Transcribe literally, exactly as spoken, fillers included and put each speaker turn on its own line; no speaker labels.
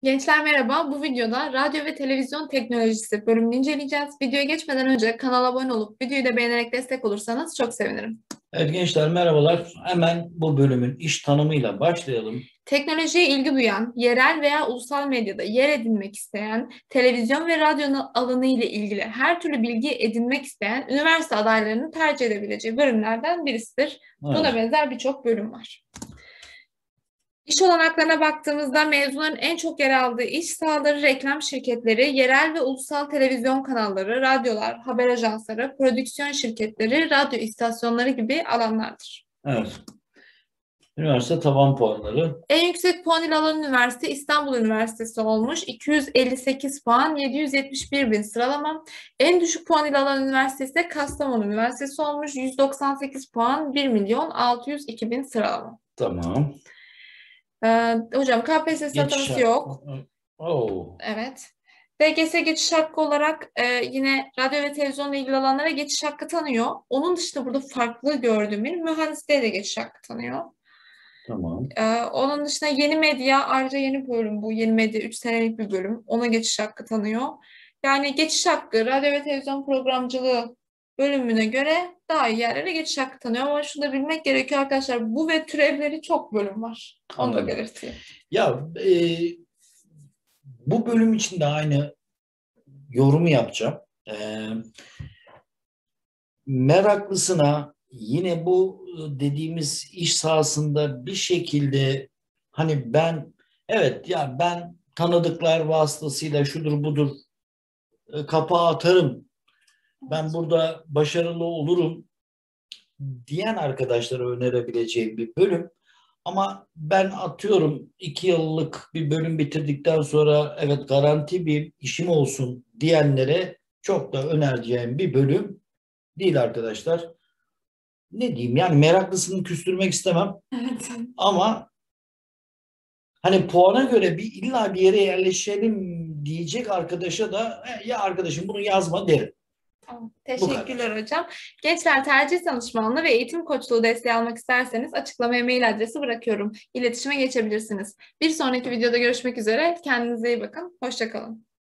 Gençler merhaba. Bu videoda radyo ve televizyon teknolojisi bölümünü inceleyeceğiz. Videoya geçmeden önce kanala abone olup videoyu da beğenerek destek olursanız çok sevinirim.
Evet gençler merhabalar. Hemen bu bölümün iş tanımıyla başlayalım.
Teknolojiye ilgi duyan, yerel veya ulusal medyada yer edinmek isteyen, televizyon ve radyo alanı ile ilgili her türlü bilgi edinmek isteyen üniversite adaylarının tercih edebileceği bölümlerden birisidir. Buna
Evet.
benzer birçok bölüm var. İş olanaklarına baktığımızda mezunların en çok yer aldığı iş sahaları reklam şirketleri, yerel ve ulusal televizyon kanalları, radyolar, haber ajansları, prodüksiyon şirketleri, radyo istasyonları gibi alanlardır.
Evet. Üniversite tavan puanları.
En yüksek puan ile alan üniversite İstanbul Üniversitesi olmuş. iki yüz elli sekiz puan, yedi yüz yetmiş bir bin sıralama. En düşük puan ile alan üniversitesi ise Kastamonu Üniversitesi olmuş. yüz doksan sekiz puan, bir milyon altı yüz iki bin sıralama.
Tamam.
Ee, hocam K P S S
Geçiş.
ataması yok.
Oo.
Evet. D G S geçiş hakkı olarak e, yine radyo ve televizyonla ilgili alanlara geçiş hakkı tanıyor. Onun dışında burada farklı gördüğüm bir mühendisliğe de geçiş hakkı tanıyor.
Tamam.
E, onun dışında yeni medya, ayrıca yeni bölüm bu. Yeni medya üç senelik bir bölüm. Ona geçiş hakkı tanıyor. Yani geçiş hakkı, radyo ve televizyon programcılığı bölümüne göre daha iyi yerlere geçiş hakkı tanıyor. Ama şunu da bilmek gerekiyor arkadaşlar. Bu ve türevleri çok bölüm var. Onu da
Anladım.
belirteyim.
Ya e, bu bölüm için de aynı yorumu yapacağım. E, meraklısına yine bu dediğimiz iş sahasında bir şekilde hani ben evet ya ben tanıdıklar vasıtasıyla şudur budur e, kapağı atarım. Ben burada başarılı olurum diyen arkadaşlara önerebileceğim bir bölüm. Ama ben atıyorum iki yıllık bir bölüm bitirdikten sonra evet garanti bir işim olsun diyenlere çok da önereceğim bir bölüm değil arkadaşlar. Ne diyeyim yani meraklısını küstürmek istemem
Evet.
ama hani puana göre bir illa bir yere yerleşelim diyecek arkadaşa da "E, ya arkadaşım bunu yazma" derim.
Tamam.
Bu kadar.
Teşekkürler hocam. Gençler tercih danışmanlığı ve eğitim koçluğu desteği almak isterseniz açıklamaya mail adresi bırakıyorum. İletişime geçebilirsiniz. Bir sonraki videoda görüşmek üzere. Kendinize iyi bakın. Hoşça kalın.